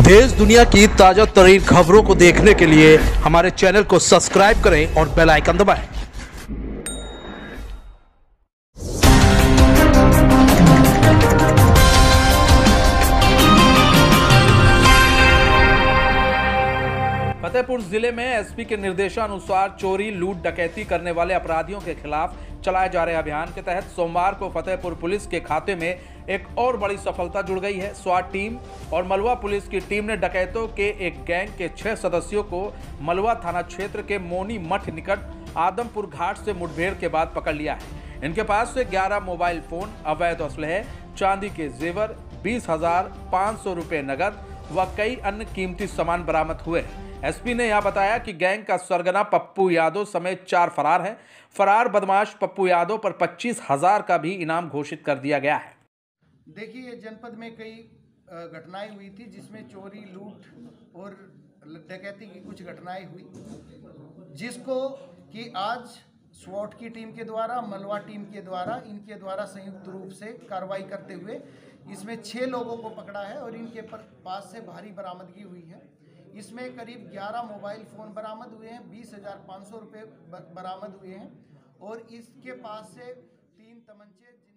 देश दुनिया की ताजा तरीन खबरों को देखने के लिए हमारे चैनल को सब्सक्राइब करें और बेल आइकन दबाएं। फतेहपुर जिले में एसपी के निर्देशानुसार चोरी, लूट, डकैती करने वाले अपराधियों के खिलाफ चलाए जा रहे अभियान के तहत सोमवार को फतेहपुर पुलिस के खाते में एक और बड़ी सफलता जुड़ गई है। स्वाट टीम और मलवा पुलिस की टीम ने डकैतों के एक गैंग के 6 सदस्यों को मलवा थाना क्षेत्र के मोनी मठ निकट आदमपुर घाट से मुठभेड़ के बाद पकड़ लिया है। इनके पास से 11 मोबाइल फोन, अवैध असलहे, चांदी के जेवर, 20,500 रुपए नगद व कई अन्य कीमती सामान बरामद हुए। एसपी ने यहां बताया कि गैंग का सरगना पप्पू यादव समेत 4 फरार हैं। फरार बदमाश पप्पू यादव पर 25,000 का भी इनाम घोषित कर दिया गया है। देखिए, जनपद में कई घटनाएं हुई थी जिसमें चोरी, लूट और डकैती की कुछ घटनाएं हुई, जिसको कि आज स्वॉट की टीम के द्वारा, मलवा टीम के द्वारा, इनके द्वारा संयुक्त रूप से कार्रवाई करते हुए इसमें 6 लोगों को पकड़ा है और इनके पास से भारी बरामदगी हुई है। इसमें करीब 11 मोबाइल फ़ोन बरामद हुए हैं, 20,500 रुपये बरामद हुए हैं और इसके पास से 3 तमंचे